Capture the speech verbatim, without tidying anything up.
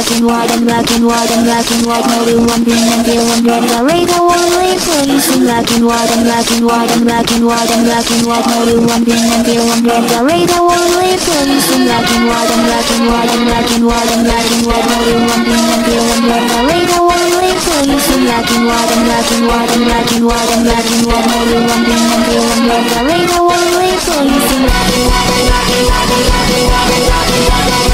black and white and black and white and black and white. No do one thing and feel one dread. The radar won't leave police in black and white and black and white and black and white and black and white. No do one thing and feel one dread. The radar won't leave police in black and white and black and white and black and white and black and white. No do one thing and feel one dread. The radar won't leave police in black and white and black and white and black and white and black and white. No do one thing and feel one dread. The radar won't leave police in black and white and black and white and black and white and black and white.